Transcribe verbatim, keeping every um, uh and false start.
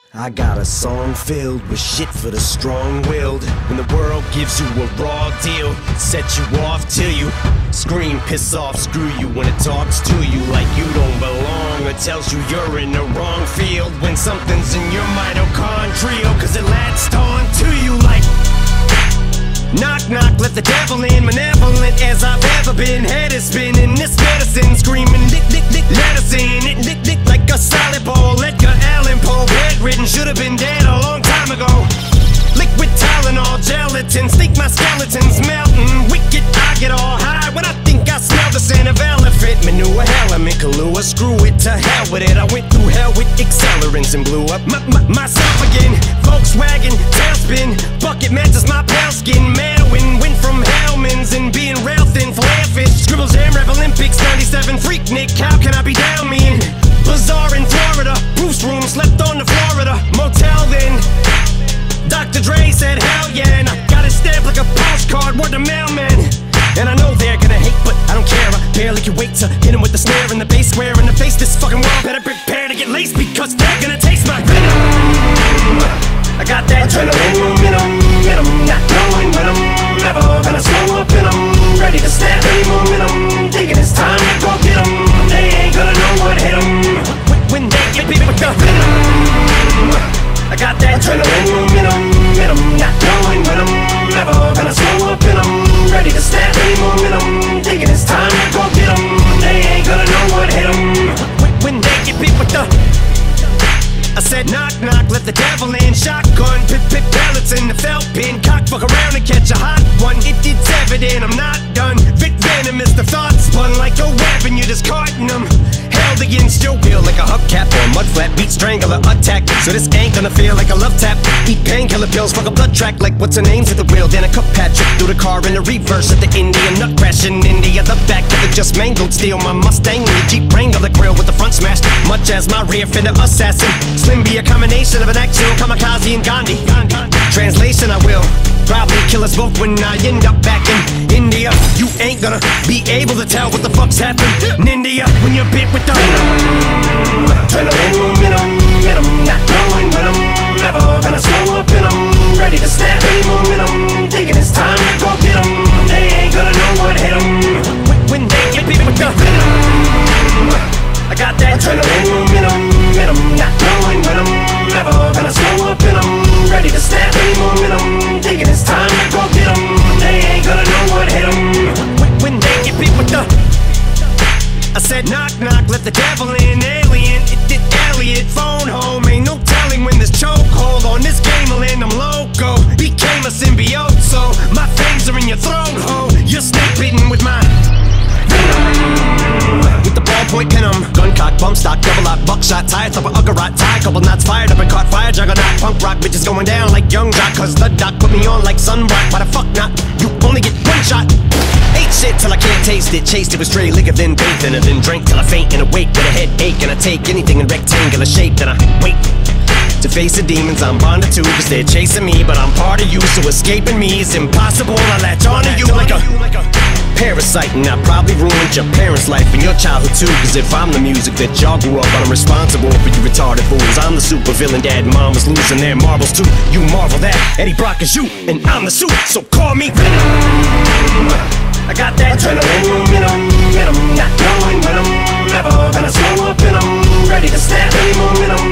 I got a song filled with shit for the strong-willed. When the world gives you a raw deal, set you off till you scream, piss off, screw you. When it talks to you like you don't belong, or tells you you're in the wrong field. When something's in your mitochondrial, cause it latched on to you like knock knock, let the devil in. Malevolent as I've ever been, head is spinning, this medicine screaming, dick dick dick, let us in it, dick dick like a solid ball. Edgar Allan Poe, bedridden, should've been dead a long time ago. Liquid Tylenol, gelatin, think my skeleton's melting. Wicked, I get all high when I think I smell the scent of elephant manure. Hell, I'm in Kahlua, screw it, to hell with it. I went through hell with accelerants and blew up my, my, myself again. Volkswagen, tailspin, bucket matches my pale skin. Mailwind, went from Hellman's and being rail thin, flare fish. Scribbles, Jam Rap Olympics, ninety-seven, Freaknik, how can I be down mean? Bazaar in Florida, Bruce room, slept on the Florida motel then. Doctor Dre said hell yeah, and I got it stamped like a postcard, word to mailman. And I know they're gonna hate, but I don't care. I barely can wait to hit him with the snare and the bass square in the face. This fucking world better prepare to get laced, because they're gonna taste my venom. I got that adrenaline momentum, momentum, not knowing when I'm never gonna slow up, and I'm ready to snap any momentum. Thinking it's time to go get 'em. They ain't gonna know what hit 'em when they get beat with the venom. I got that adrenaline momentum, momentum, not knowing when I'm never gonna slow up, and I'm ready to snap any momentum. Thinking it's time to go get 'em. They ain't gonna know what hit 'em when they get beat with the. I said knock knock, let the devil in. Shotgun, pip pip pellets in the felt pin. Cock fuck around and catch a hot one. It, it's evident I'm not done. Vic venomous, the thoughts spun like a web and you're discarding them. Held against your will like a hubcap or a mud flat. Beat strangler attack, so this ain't gonna feel like a love tap. Eat painkiller pills, fuck a blood track like what's her name's at the wheel. Then a cup Patrick through the car in the reverse at the Indian nut crash in India. The back of the just mangled steel. My Mustang in the Jeep Wrangler grill with the front smashed, much as my rear fender assassin. Slim be a combination of an actual kamikaze and Gandhi. Translation, I will probably kill us both when I end up back in India. You ain't gonna be able to tell what the fuck's happened in India when you're bit with the venom. Adrenaline momentum, momentum, not knowing when I'm never gonna slow up, and I'm ready to snap any momentum. Thinking it's time to go get 'em. They ain't gonna know what hit 'em when they get bit with the venom. I got that adrenaline momentum, momentum, not knowing when I'm never gonna slow up, and I'm ready to snap any momentum. Thinking it's time to go get 'em. They ain't gonna know what hit 'em when they get beat with the. I said knock knock, let the devil in. Alien, it did Elliot, phone home. Ain't no telling when this chokehold on this game will end. I'm loco, became a symbiote, so my fangs are in your throat, ho. You're snake bitten with my venom. With the ballpoint pin 'em, gun cock, bump stock, double lock, buckshot, tire top of Uggarot, tie, couple knots fired up and caught fire, juggernaut, punk rock, bitches going down like young jock, cause the doc put me on like sunrock. Why the fuck not? You only get one shot. Ate shit till I can't taste it, chased it with stray liquor, then bathed in it, then drank till I faint and awake with a headache, and I take anything in rectangular shape, then I wait to face the demons I'm bonded to, cause they're chasing me, but I'm part of you, so escaping me is impossible. I latch onto you like a parasite, and I probably ruined your parents' life and your childhood too. Cause if I'm the music that y'all grew up on, I'm responsible for you retarded fools. I'm the super villain, dad and mom is losing their marbles too. You marvel that Eddie Brock is you, and I'm the suit, so call me Venom. I got that adrenaline momentum, momentum, not knowing when I'm never gonna slow up, and I'm ready to snap any momentum.